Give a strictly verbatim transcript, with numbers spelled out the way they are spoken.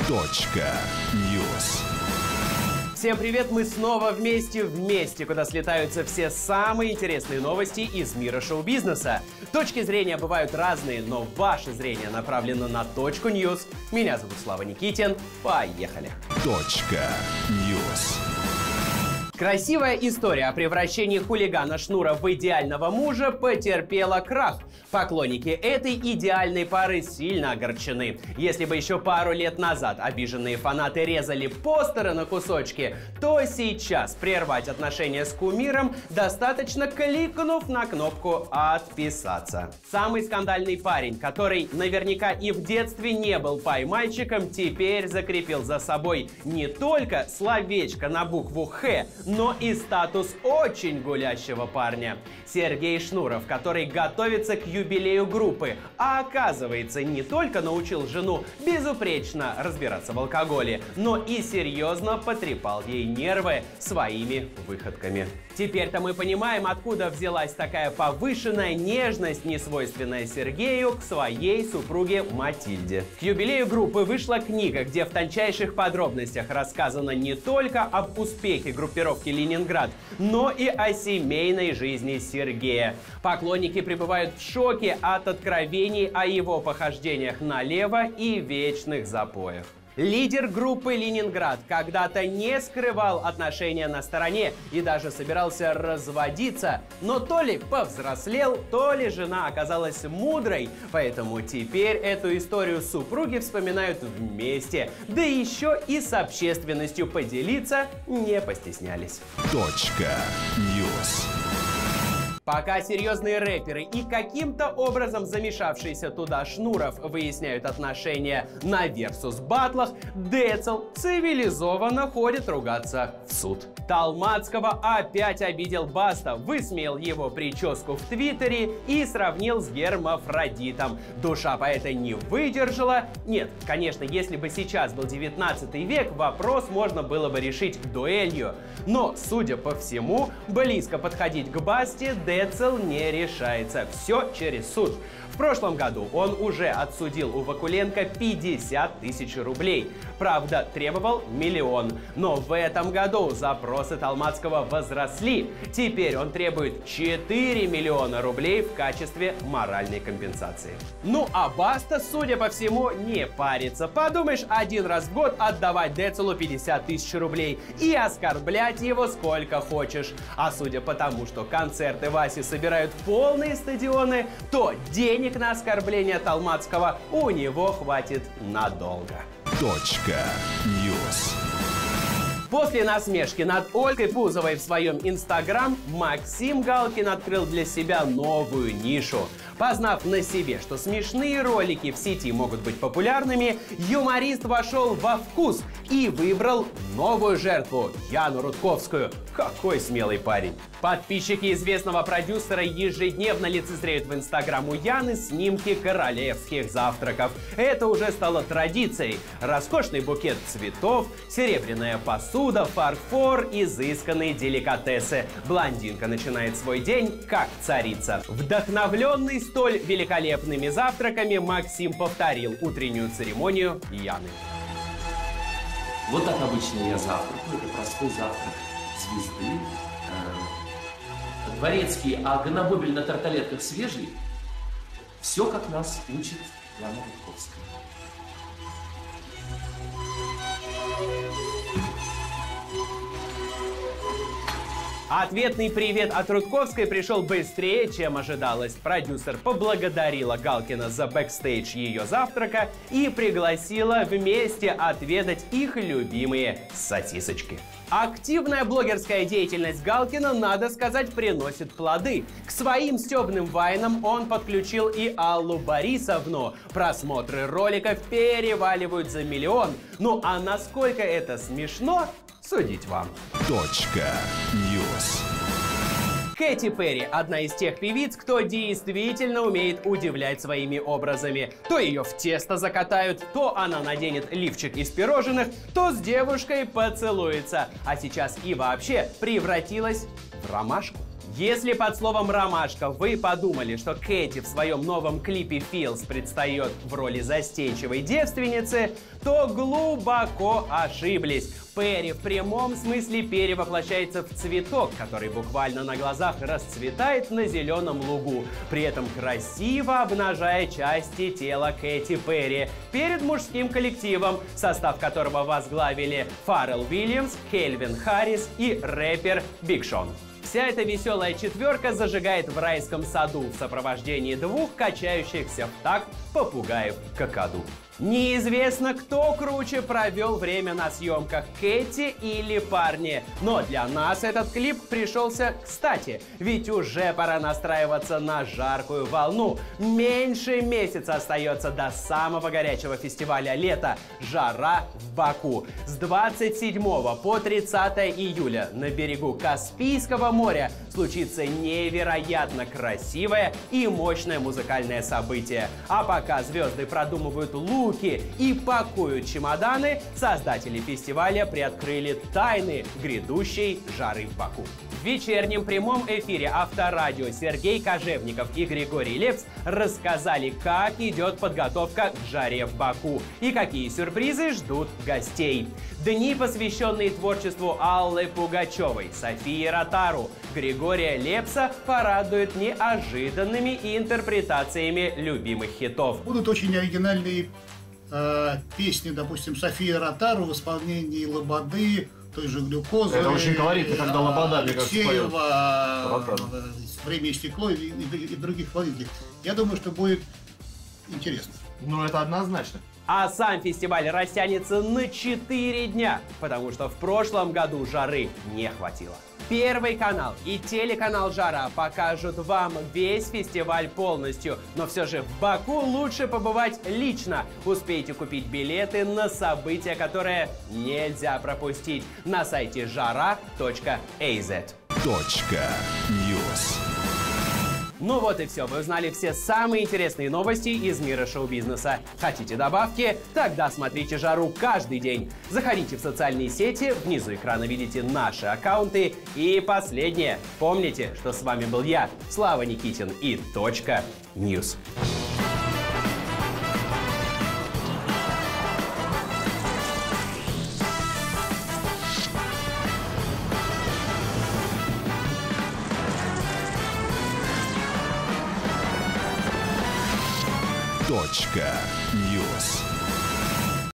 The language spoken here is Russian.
Точка Ньюс. Всем привет! Мы снова вместе, вместе, куда слетаются все самые интересные новости из мира шоу-бизнеса. Точки зрения бывают разные, но ваше зрение направлено на Точку Ньюс. Меня зовут Слава Никитин. Поехали! Точка Ньюс. Красивая история о превращении хулигана Шнура в идеального мужа потерпела крах. Поклонники этой идеальной пары сильно огорчены. Если бы еще пару лет назад обиженные фанаты резали постеры на кусочки, то сейчас прервать отношения с кумиром достаточно, кликнув на кнопку «Отписаться». Самый скандальный парень, который наверняка и в детстве не был пай-мальчиком, теперь закрепил за собой не только словечко на букву «Х», но и статус очень гулящего парня. Сергей Шнуров, который готовится к юбилею группы, а оказывается не только научил жену безупречно разбираться в алкоголе, но и серьезно потрепал ей нервы своими выходками. Теперь-то мы понимаем, откуда взялась такая повышенная нежность, несвойственная Сергею, к своей супруге Матильде. К юбилею группы вышла книга, где в тончайших подробностях рассказано не только об успехе группировки «Ленинград», но и о семейной жизни Сергея. Поклонники пребывают в шоке от откровений о его похождениях налево и вечных запоях. Лидер группы «Ленинград» когда-то не скрывал отношения на стороне и даже собирался разводиться, но то ли повзрослел, то ли жена оказалась мудрой, поэтому теперь эту историю супруги вспоминают вместе, да еще и с общественностью поделиться не постеснялись. Точка Ньюс. Пока серьезные рэперы и каким-то образом замешавшийся туда Шнуров выясняют отношения на версус баттлах, Децл цивилизованно ходит ругаться в суд. Талмацкого опять обидел Баста, высмеял его прическу в Твиттере и сравнил с гермафродитом. Душа поэта не выдержала. Нет, конечно, если бы сейчас был девятнадцатый век, вопрос можно было бы решить дуэлью. Но, судя по всему, близко подходить к Басте Децл не решается. Все через суд. В прошлом году он уже отсудил у Вакуленко пятьдесят тысяч рублей. Правда, требовал миллион. Но в этом году запросы Талмацкого возросли. Теперь он требует четыре миллиона рублей в качестве моральной компенсации. Ну а Баста, судя по всему, не парится. Подумаешь, один раз в год отдавать Децлу пятьдесят тысяч рублей и оскорблять его сколько хочешь. А судя по тому, что концерты Васи собирают полные стадионы, то денег на оскорбление Талмацкого у него хватит надолго. Точка Ньюс. После насмешки над Ольгой Бузовой в своем инстаграм Максим Галкин открыл для себя новую нишу. Познав на себе, что смешные ролики в сети могут быть популярными, юморист вошел во вкус и выбрал новую жертву – Яну Рудковскую. Какой смелый парень! Подписчики известного продюсера ежедневно лицезреют в инстаграм у Яны снимки королевских завтраков. Это уже стало традицией. Роскошный букет цветов, серебряная посуда, фарфор, изысканные деликатесы. Блондинка начинает свой день как царица. Вдохновленный столь великолепными завтраками, Максим повторил утреннюю церемонию Яны. Вот так обычно я завтракаю. Это простой завтрак звезды. Дворецкий, а гонобобель на тарталетках свежий. Все, как нас учит Яна Рудковская. Ответный привет от Рудковской пришел быстрее, чем ожидалось. Продюсер поблагодарила Галкина за бэкстейдж ее завтрака и пригласила вместе отведать их любимые сосисочки. Активная блогерская деятельность Галкина, надо сказать, приносит плоды. К своим стебным вайнам он подключил и Аллу Борисовну. Просмотры роликов переваливают за миллион. Ну а насколько это смешно, судить вам. Точка Ньюс. Кэти Перри – одна из тех певиц, кто действительно умеет удивлять своими образами. То ее в тесто закатают, то она наденет лифчик из пирожных, то с девушкой поцелуется. А сейчас и вообще превратилась в ромашку. Если под словом «ромашка» вы подумали, что Кэти в своем новом клипе Feels предстает в роли застенчивой девственницы, то глубоко ошиблись. Перри в прямом смысле перевоплощается в цветок, который буквально на глазах расцветает на зеленом лугу, при этом красиво обнажая части тела Кэти Перри перед мужским коллективом, состав которого возглавили Фаррелл Уильямс, Кельвин Харрис и рэпер Биг Шон. Вся эта веселая четверка зажигает в райском саду в сопровождении двух качающихся в такт попугаев-какаду. Неизвестно, кто круче провел время на съемках, Кэти или парни. Но для нас этот клип пришелся кстати, ведь уже пора настраиваться на жаркую волну. Меньше месяца остается до самого горячего фестиваля лета «Жара в Баку». С двадцать седьмого по тридцатое июля на берегу Каспийского моря случится невероятно красивое и мощное музыкальное событие. А пока звезды продумывают лук и пакуют чемоданы, создатели фестиваля приоткрыли тайны грядущей жары в Баку. В вечернем прямом эфире Авторадио Сергей Кожевников и Григорий Лепс рассказали, как идет подготовка к жаре в Баку и какие сюрпризы ждут гостей. Дни, посвященные творчеству Аллы Пугачевой, Софии Ротару, Григория Лепса, порадуют неожиданными интерпретациями любимых хитов. Будут очень оригинальные э, песни, допустим, Софии Ротару в исполнении Лободы, той же Глюкозы. Это очень колоритно, когда Лобода, мне кажется, поет. Алексеева, «Время и стекло» и, и, и других исполнителей. Я думаю, что будет интересно. Ну, это однозначно. А сам фестиваль растянется на четыре дня, потому что в прошлом году жары не хватило. Первый канал и телеканал «Жара» покажут вам весь фестиваль полностью, но все же в Баку лучше побывать лично. Успейте купить билеты на событие, которое нельзя пропустить на сайте жара точка эй зет. Точка Ньюс. Ну вот и все, вы узнали все самые интересные новости из мира шоу-бизнеса. Хотите добавки? Тогда смотрите «Жару» каждый день. Заходите в социальные сети, внизу экрана видите наши аккаунты. И последнее. Помните, что с вами был я, Слава Никитин и Точка Ньюс. Точка